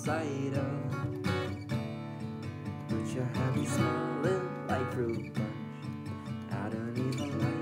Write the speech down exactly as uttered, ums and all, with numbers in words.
cider, but you're happy smelling like fruit punch. I don't even like